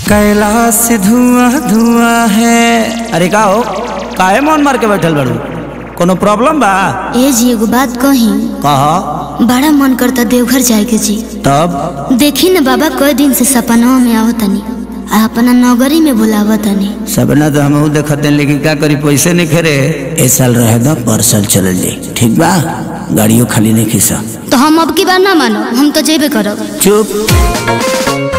कैलाश से धुआं धुआं है। अरे का हो, काहे मन मार के बैठल बड़ू? कोनो प्रॉब्लम बा? ए जी एगो बात कही। कहा। बड़ा मन करता देवघर जाए के जी। तब देखी न बाबा कई दिन से सपना में आवतनी आ अपना नगरी में बुलावतनी। सपना तो हम देखते, लेकिन क्या करी, पैसे नहीं खेरे। ए साल रहे दो, पर साल चल जाए, ठीक बा? गाड़ियों खाली नहीं खीसा तो हम अब की बार ना मानो, हम तो जेबे करब। चुप।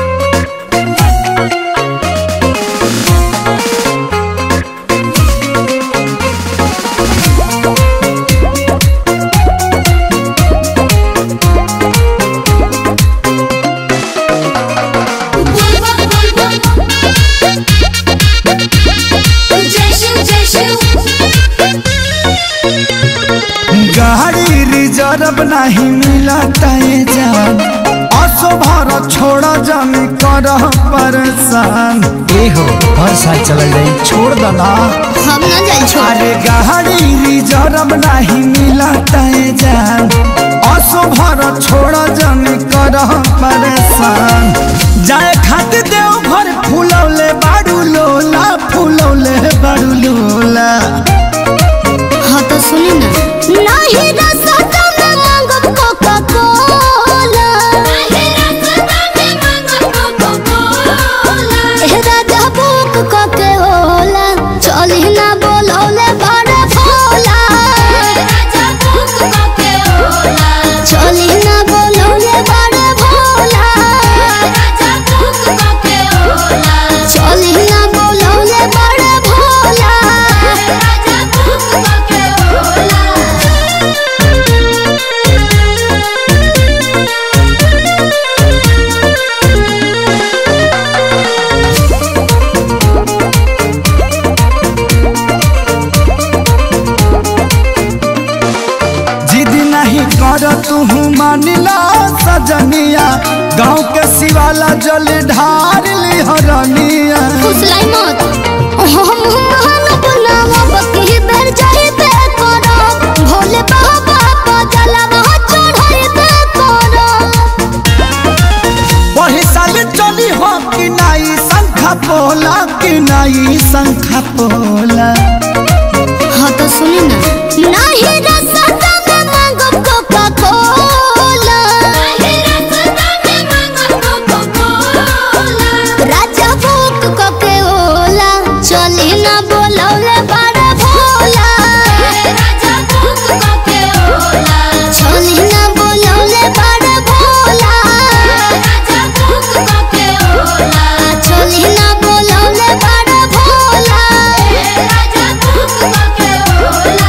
गाड़ी रिजर्व नहीं मिलता है जान, असो भर छोड़ा जानी कर परेशान। ए हो, हर साल चल जाए, छोड़ दला। हम ना जाए छोड़। अरे गाड़ी रिजर्व नहीं मिलता है जान, असो भर छोड़ा जानी कर परेशान। जाए खातिर देव घर फूलौले बाड़ू लोला, फूलौले बाड़ू लोला। हाँ तो सुनी ना, नहीं रास्ता में मांगब कोका कोला, नहीं रास्ता में मांगब कोका कोला। ए राजा बुक कोके होला, चली ना बोलौले बड़े भोला। राजा बुक कोके होला, चली ना बोलौले बड़े भोला। राजा बुक कोके होला, चली ना बोलौले बड़े भोला। राजा बुक कोके होला। कर तू मानिला सजनिया, गाँव के शिवाला जल ढार ली हरनिया। फुसलाई मत, हम महान बनावा बकी बेर जाई पे करो, भोले बाबा को जलवा चढ़ाई पे करो। वही साल चली हो कि नाई शंखा पोला, कि नाई शंखा पोला। हाँ तो सुनी ना, नहीं रास्ता में मांगब कोका कोला, नहीं रास्ता में मांगब कोका कोला। राजा बुक कोके होला, चली ना बोलौले बड़े भोला। राजा बुक कोके होला, चली ना बोलौले बड़े भोला। राजा बुक कोके होला, चली ना बोलौले बड़े भोला। राजा बुक कोके होला।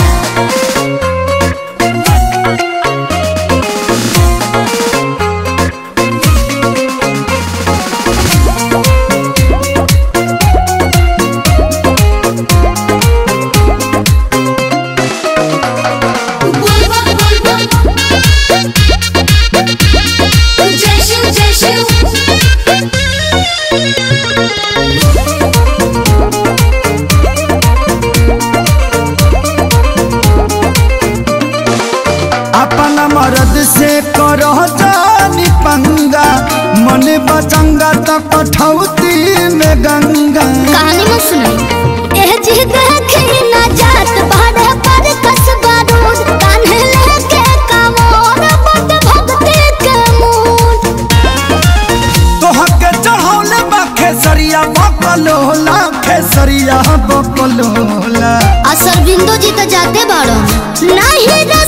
अपना मर्द से करो जानी पंगा, मन बचंगा तो कठौती में गंगा। कहानी मत सुनाई, एह जी देखी ना जात भाड़े पर कसबा रोज, कान्हे लेके कामोर बट भक्ति के मूड। तोहर के चढ़ौले बा खेसरिया बकलोला, खेसरिया बकलोला। असर बिंदु जी तो जाते बाड़ो, नहीं